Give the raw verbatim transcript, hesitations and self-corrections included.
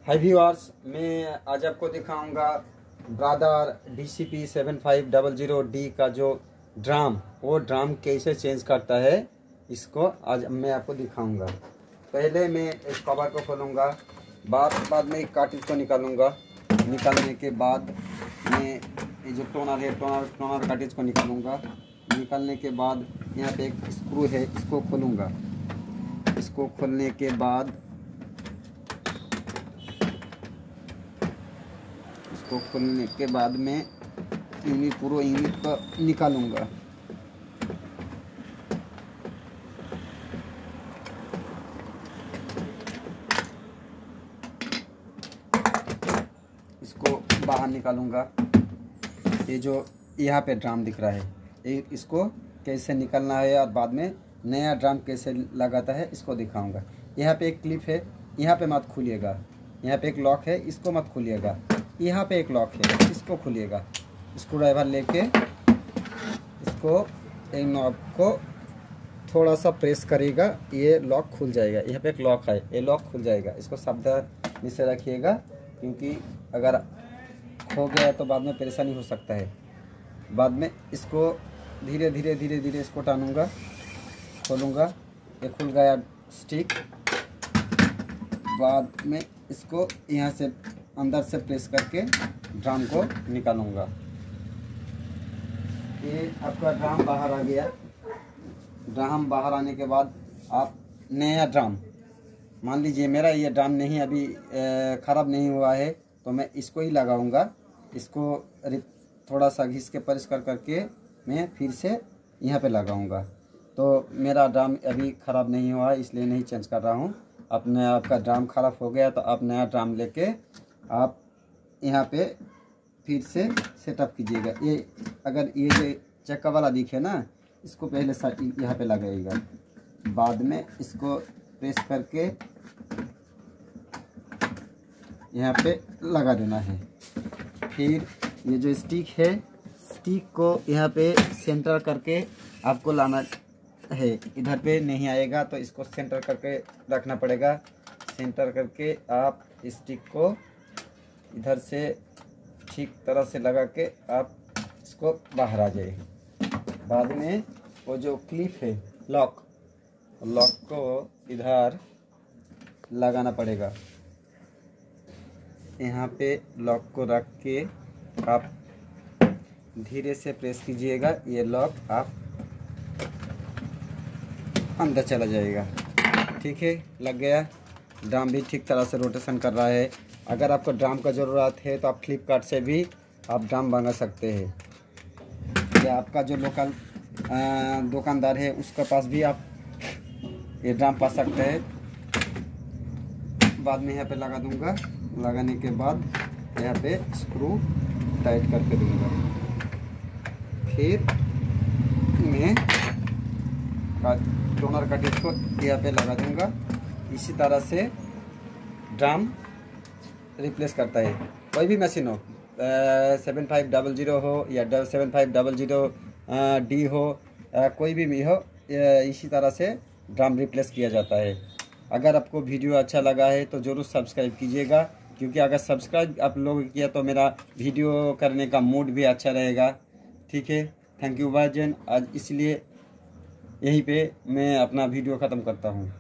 हाय viewers, मैं आज आपको दिखाऊंगा Brother D C P seven five double zero D का जो ड्राम वो ड्राम कैसे चेंज करता है, इसको आज मैं आपको दिखाऊंगा। पहले मैं इस कवर को खोलूंगा, बाद बाद में कार्ट्रिज को निकालूंगा। निकालने के बाद मैं ये जो टोनर है टोनर टोनर कार्ट्रिज को निकालूंगा। निकालने के बाद यहाँ पे एक स्क्रू है, इसको खोलूंगा। इसको खोलने के बाद इसको खोलने के बाद मैं यूनिट पूरा यूनिट को निकालूंगा। इसको बाहर निकालूंगा। ये जो यहाँ पे ड्राम दिख रहा है, ये इसको कैसे निकालना है और बाद में नया ड्राम कैसे लगाता है इसको दिखाऊंगा। यहाँ पे एक क्लिप है, यहाँ पे मत खोलिएगा। यहाँ पे एक लॉक है, इसको मत खोलिएगा। यहाँ पे एक लॉक है, इसको खोलिएगा। स्क्रू ड्राइवर लेके इसको एक नॉब को थोड़ा सा प्रेस करेगा, ये लॉक खुल जाएगा। यहाँ पे एक लॉक है, ये लॉक खुल जाएगा। इसको सावधानी से रखिएगा, क्योंकि अगर खो गया तो बाद में परेशानी हो सकता है। बाद में इसको धीरे धीरे धीरे धीरे इसको टानूंगा, खोलूँगा। ये खुल गया स्टिक। बाद में इसको यहाँ से अंदर से प्रेस करके ड्राम को निकालूंगा। ये आपका ड्राम बाहर आ गया। ड्राम बाहर आने के बाद आप नया ड्राम, मान लीजिए मेरा ये ड्राम नहीं अभी ख़राब नहीं हुआ है, तो मैं इसको ही लगाऊंगा। इसको थोड़ा सा घिस के प्रेस कर करके मैं फिर से यहाँ पे लगाऊंगा। तो मेरा ड्राम अभी ख़राब नहीं हुआ है, इसलिए नहीं चेंज कर रहा हूँ। अपने आपका ड्राम ख़राब हो गया तो आप नया ड्राम लेके आप यहाँ पे फिर से सेटअप कीजिएगा। ये अगर ये जो चक्का वाला दिखे ना, इसको पहले यहाँ पे लगाइएगा। बाद में इसको प्रेस करके यहाँ पे लगा देना है। फिर ये जो स्टिक है, स्टिक को यहाँ पे सेंटर करके आपको लाना है। इधर पे नहीं आएगा तो इसको सेंटर करके रखना पड़ेगा। सेंटर करके आप स्टिक को इधर से ठीक तरह से लगा के आप इसको बाहर आ जाए। बाद में वो जो क्लिप है लॉक, लॉक को इधर लगाना पड़ेगा। यहाँ पे लॉक को रख के आप धीरे से प्रेस कीजिएगा। ये लॉक आप अंदर चला जाएगा। ठीक है, लग गया। ड्राम भी ठीक तरह से रोटेशन कर रहा है। अगर आपको ड्राम का ज़रूरत है तो आप फ्लिपकार्ट से भी आप ड्राम मंगा सकते हैं, या आपका जो लोकल दुकानदार है उसके पास भी आप ये ड्राम पा सकते हैं। बाद में यहाँ पे लगा दूंगा। लगाने के बाद यहाँ पे स्क्रू टाइट करके दूंगा। फिर मैं टोनर कार्ट्रिज को यहाँ पे लगा दूंगा। इसी तरह से ड्राम रिप्लेस करता है। कोई भी मशीन हो, सेवन फाइव डबल ज़ीरो हो या seven five double zero D हो, आ, कोई भी हो, इसी तरह से ड्राम रिप्लेस किया जाता है। अगर आपको वीडियो अच्छा लगा है तो ज़रूर सब्सक्राइब कीजिएगा, क्योंकि अगर सब्सक्राइब आप लोग किया तो मेरा वीडियो करने का मूड भी अच्छा रहेगा। ठीक है, थैंक यू भाईजान। आज इसलिए यहीं पे मैं अपना वीडियो ख़त्म करता हूँ।